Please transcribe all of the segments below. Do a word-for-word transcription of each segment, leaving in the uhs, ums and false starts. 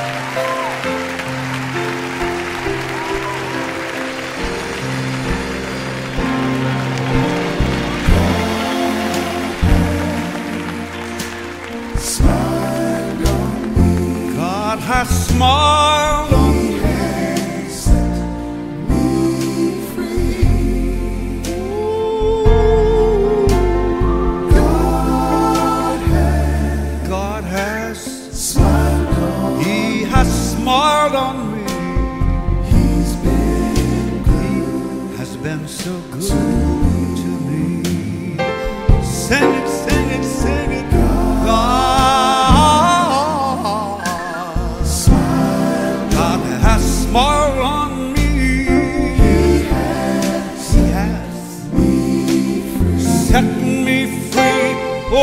God has smiled on me. He has set me free. God has, God has smiled on me. He has smiled on me. He's been good. He has been so good to me. Sing it, sing it, sing it. God. Smile on me. He has, He has me free. set me free. Oh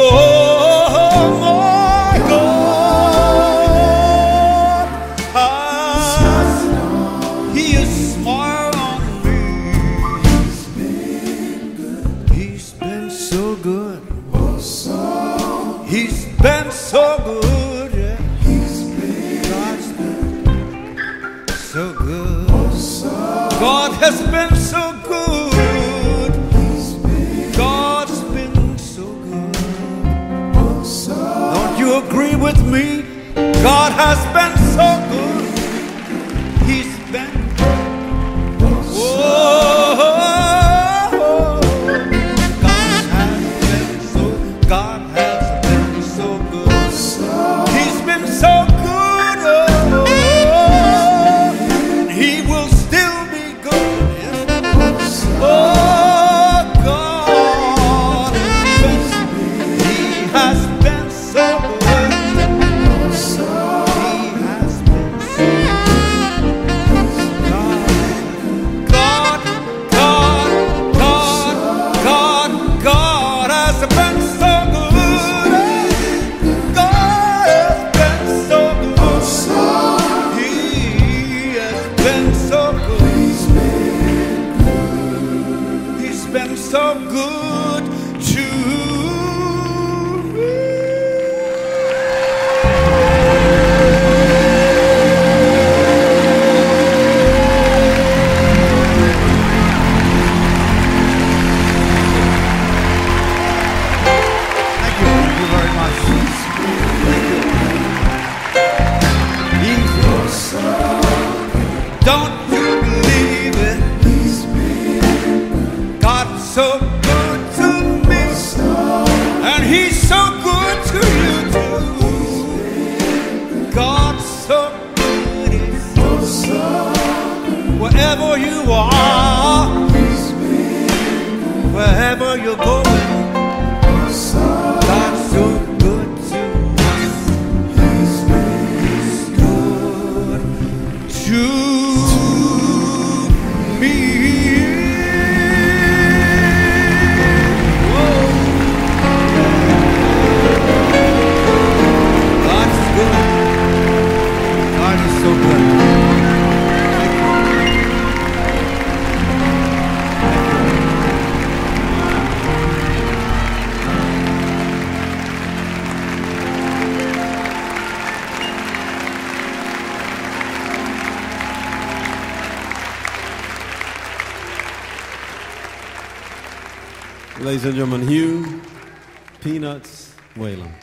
my God, has, He has smiled on me. He's been good. He's been so good. Oh, so He's been so good. Yeah. He's been God's been so good. oh, so God has been so good. He's been God's been so good. oh, so Don't you agree with me? God has been so good. He's been oh, so God has been so God has been so good. He's been so good. Oh, He will still be good. Oh God, He has been so good. He has been so good. God, God, God, God, God has been so good. God has been so good. He has been so good. He's been so good to me. Thank you. Thank you very much. Thank you. He's so good. Don't you believe it? God's so good to me, and He's so good to you too. God's so good, He's so good. Wherever you are, wherever you're going, God's so good to us. He's good to me. God's good. God is so good. Thank you. Ladies and gentlemen, Hugh Peanuts Whalen.